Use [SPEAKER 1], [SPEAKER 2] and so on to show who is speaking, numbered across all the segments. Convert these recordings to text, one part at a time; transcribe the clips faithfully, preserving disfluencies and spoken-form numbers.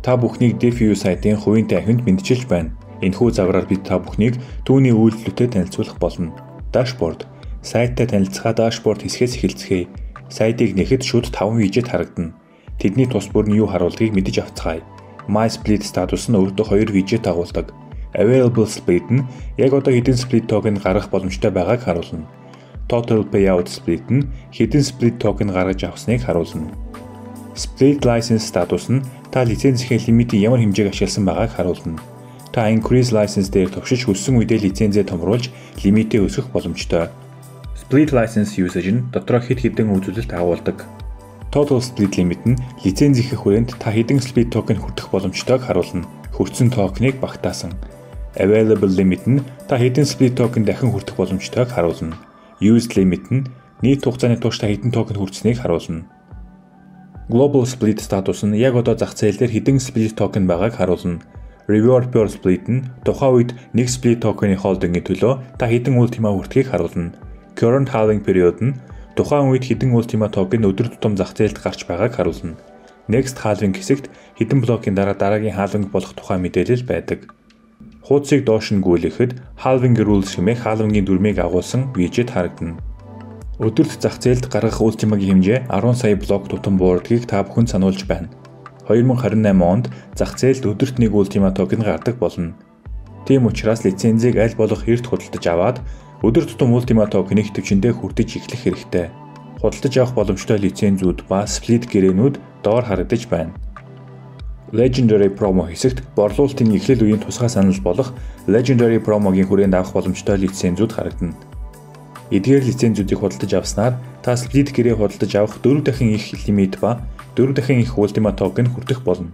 [SPEAKER 1] Та бүхнийг DeFi-U сайтын хувийн дахинд мэдчилж байна. Энэхүү заавраар бид та бүхнийг түүний үйлдлүүдтэй танилцуулах болно. Дашборд. Сайттай танилцахаа дашборд хэсгээс эхэлцгээе. Сайтыг нэхэд шууд таван вижет харагдана. Тэдний тус бүр нь юу харуулдгийг мэдэж авцгаая. My Split статус нь өөртөө хоёр вижет агуулдаг. Available Split нь яг одоо хэдэн split токен гаргах боломжтой байгааг харуулна. Total Payout Split нь хэдэн split токен гаргаж авсныг харуулна. Split License статус нь та лицензийн лимитийн ямар хэмжээг ашигласан байгааг харуулна. Та Increase License дээр товшиж хүссэн үедээ лицензээ томруулж лимитээ өсгөх боломжтой. Split License Usage нь дотроо хэд хэдэн үзүүлэлт агуулдаг. Total Split Limit нь лицензийн хүрээнд та хэдэн split токен хүртэх боломжтойг харуулна. Хүртсэн токеныг багтаасан. Available Limit нь та хэдэн split токен дахин хүртэх боломжтойг харуулна. Used Limit нь нийт хугацааны турш та хэдэн токен хүртсэнийг харуулна. Global Split статус нь яг одоо зах зээл дээр хэдэн split токен байгааг харуулна. Reward per Split нь тухайн үед нэг split токены холдингийн төлөө та хэдэн Ultima хүртэхийг харуулна. Current Halving Period нь тухайн үед хэдэн Ultima токен өдөр тутам зах зээлд гарч байгааг харуулна. Next Halving хэсэгт хэдэн блокийн дараа дараагийн halving болох тухай мэдээлэл байдаг. Хуудсыг доош нь гүйлгэхэд Halving Rules хэмээх halving-ийн дүрмийг агуулсан вижет харагдана. Өдөрт зах зээлд гаргах Ultima-гийн хэмжээ арван сая блок тутам буурдгийг та бүхэн сануулж байна. хоёр мың харин найман онд зах зээлд өдөрт нэг Ultima токен гардаг болно. Тийм учраас лицензийг аль болох эрт худалдаж аваад өдөр тутам Ultima токенийг төвчөндөө хүртэж эхлэх хэрэгтэй. Худалдаж авах боломжтой лицензүүд ба split гэрээнүүд доор харагдаж байна. Legendary Promo хэсэгт борлуулалтын эхлэл үеийн тусгай санал болох Legendary Promo-гийн хүрээнд авах боломжтой лицензүүд харагдана. Эдгээр лицензүүдийг худалдаж авснаар та split гэрээ худалдаж авах дөрөв дахин их лимит ба дөрөв дахин их Ultima токен хүртэх болно.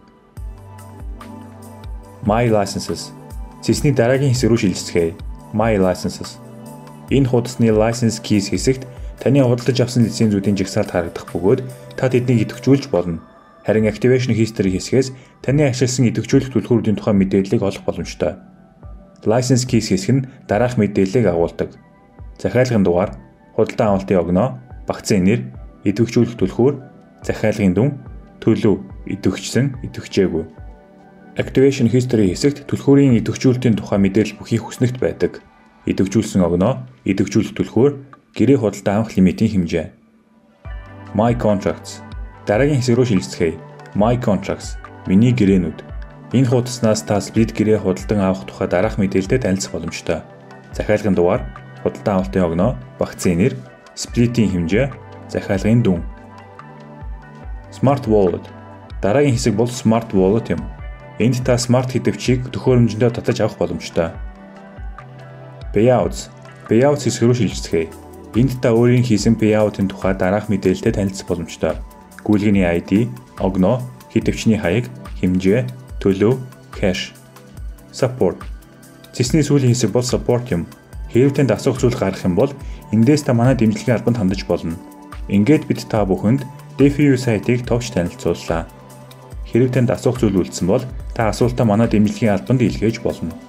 [SPEAKER 1] My Licenses. Цэсний дараагийн хэсэг рүү шилжцгээе. My Licenses. Энэ хуудасны License Keys хэсэгт таны худалдаж авсан лицензүүдийн жагсаалт харагдах бөгөөд та тэднийг идэвхжүүлж болно. Харин Activation History хэсгээс таны ашигласан идэвхжүүлэх түлхүүрүүдийн тухай мэдээллийг олох боломжтой. License Keys хэсэг нь дараах мэдээллийг агуулдаг. Захиалгын дугаар, худалдан авалтын огноо, багцын нэр, идэвхжүүлэх түлхүүр, захиалгын дүн, төлөө, идэвхжсэн, идэвхжээгүй. Activation History хэсэгт түлхүүрийн идэвхжүүлэлтийн тухай мэдээлэл бүхий хүснэгт байдаг. Идэвхжүүлсэн огноо, идэвхжүүлэх түлхүүр, гэрээ худалдан авах лимитийн хэмжээ. My Contracts. Дараагийн хэсэг рүү шилжцгээе. My Contracts. Миний гэрээнүүд. Энэ хуудаснаас та split гэрээ худалдан авах тухай дараах мэдээлэлтэй танилцах боломжтой. Захиалгын дугаар, худалдан авалтын огноо, багцын нэр, сплитийн хэмжээ, захиалгын дүн. Smart Wallet. Дараагийн хэсэг бол Smart Wallet юм. Энд та смарт хэдвчийг төхөөрөмжөндөө татаж авах боломжтой. Payouts. Payouts хэсэг рүү шилжцгээе. Энд та өөрийн хийсэн payout-ын тухай дараах мэдээлэлтэй танилцах боломжтой. Гүйлгээний ай ди, огноо, хэдвчний хаяг, хэмжээ, төлөө, cash. Support. Цэсний сүүлийн хэсэг бол support юм. Хэрэв танд асуух зүйл гарах юм бол эндээс та манай дэмжлэгийн албанд хандаж болно. Ингээд бид та бүхэнд DeFi-U сайтыг товч танилцууллаа. Хэрэв танд асуух зүйл үлдсэн бол та асуултаа манай дэмжлэгийн албанд илгээж болно.